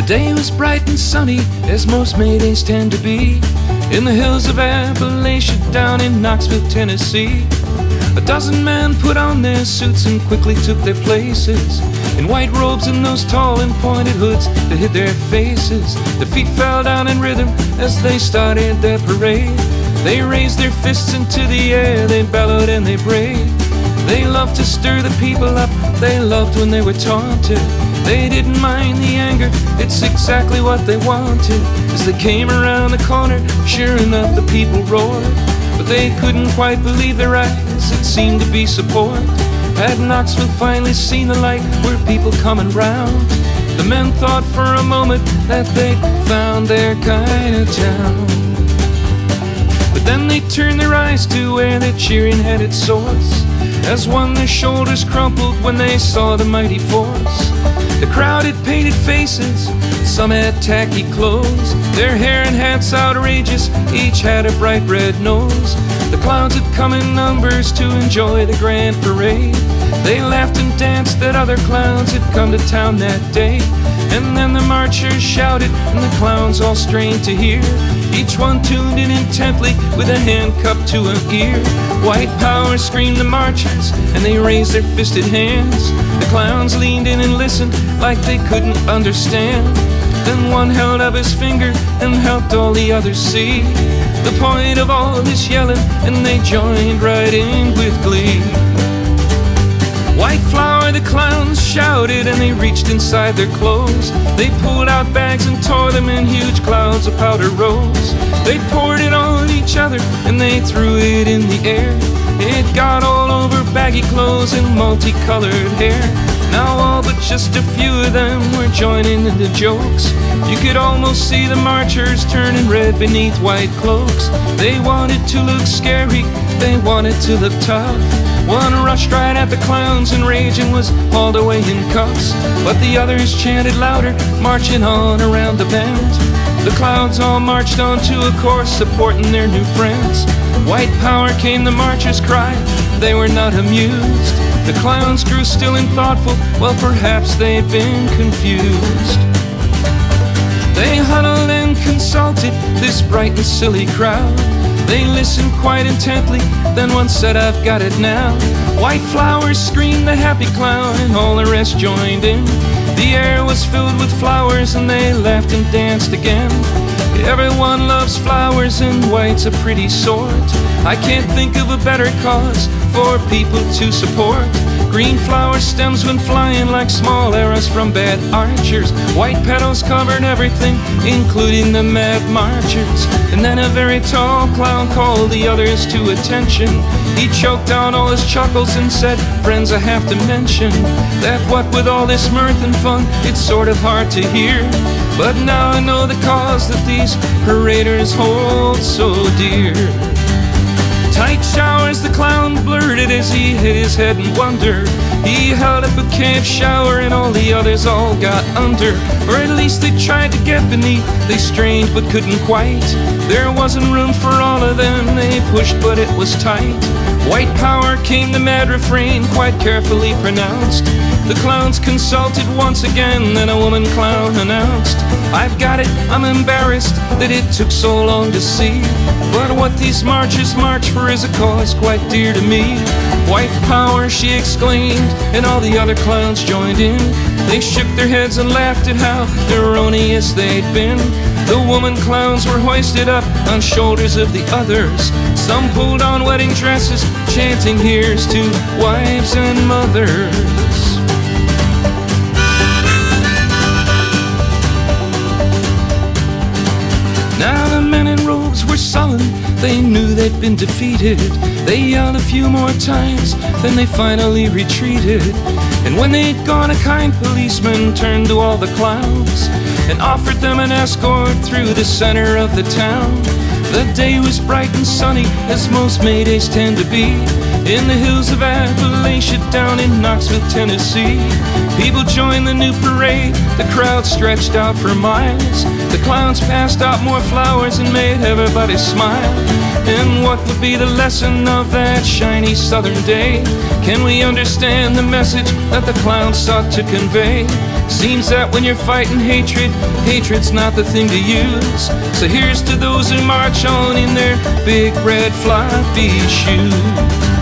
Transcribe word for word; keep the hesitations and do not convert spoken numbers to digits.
day was bright and sunny, as most May Days tend to be, in the hills of Appalachia down in Knoxville, Tennessee. A dozen men put on their suits and quickly took their places, in white robes and those tall and pointed hoods that hid their faces. Their feet fell down in rhythm as they started their parade. They raised their fists into the air, they bellowed and they brayed. They loved to stir the people up, they loved when they were taunted. They didn't mind the anger, it's exactly what they wanted. As they came around the corner, sure enough the people roared. But they couldn't quite believe their eyes, it seemed to be support. Had Knoxville finally seen the light, were people coming round? The men thought for a moment that they'd found their kind of town. But then they turned their eyes to where their cheering had its source, as one their shoulders crumpled when they saw the mighty force. The crowd had painted faces, some had tacky clothes, their hair and hats outrageous, each had a bright red nose. The clowns had come in numbers to enjoy the grand parade. They laughed and danced that other clowns had come to town that day. And then the marchers shouted and the clowns all strained to hear, each one tuned in intently with a hand cupped to an ear. White power screamed the marchers and they raised their fisted hands. The clowns leaned in and listened like they couldn't understand. Then one held up his finger and helped all the others see the point of all this yelling, and they joined right in with glee. White flower, the clowns shouted and they reached inside their clothes. They pulled out bags and tore them in huge clouds of powder rose. They poured it on each other and they threw it in the air. It got all over baggy clothes and multicolored hair. Now all but just a few of them were joining in the jokes. You could almost see the marchers turning red beneath white cloaks. They wanted to look scary, they wanted to look tough. One rushed right at the clowns and raging was hauled away in cuffs. But the others chanted louder, marching on around the bend. The clowns all marched on to a course supporting their new friends. White power came the marchers' cry, they were not amused. The clowns grew still and thoughtful, well perhaps they'd been confused. They huddled and consulted, this bright and silly crowd. They listened quite intently, then one said, "I've got it now." White flowers screamed the happy clown and all the rest joined in. The air was filled with flowers and they laughed and danced again. Everyone loves flowers and white's a pretty sort. I can't think of a better cause for people to support. Green flower stems went flying like small arrows from bad archers. White petals covered everything, including the mad marchers. And then a very tall clown called the others to attention. He choked down all his chuckles and said, "Friends, I have to mention that what with all this mirth and fun, it's sort of hard to hear. But now I know the cause that these paraders hold so dear." Tight showers, the clown blurted as he hit his head in wonder. He held up a cave shower and all the others all got under. Or at least they tried to get beneath, they strained but couldn't quite. There wasn't room for all of them, they pushed but it was tight. White power came the mad refrain, quite carefully pronounced. The clowns consulted once again, then a woman clown announced, "I've got it, I'm embarrassed that it took so long to see. But what these marchers march for is a cause quite dear to me." "White power," she exclaimed, and all the other clowns joined in. They shook their heads and laughed at how erroneous they'd been. The woman clowns were hoisted up on shoulders of the others. Some pulled on wedding dresses, chanting, "Here's to wives and mothers." Now the men in robes were sullen, they knew they'd been defeated. They yelled a few more times, then they finally retreated. And when they'd gone, a kind policeman turned to all the clowns and offered them an escort through the center of the town. The day was bright and sunny, as most May Days tend to be. in the hills of Appalachia down in Knoxville, Tennessee. People joined the new parade, the crowd stretched out for miles. The clowns passed out more flowers and made everybody smile. And what would be the lesson of that shiny southern day? Can we understand the message that the clowns sought to convey? Seems that when you're fighting hatred, hatred's not the thing to use. So here's to those who march on in their big red floppy shoes.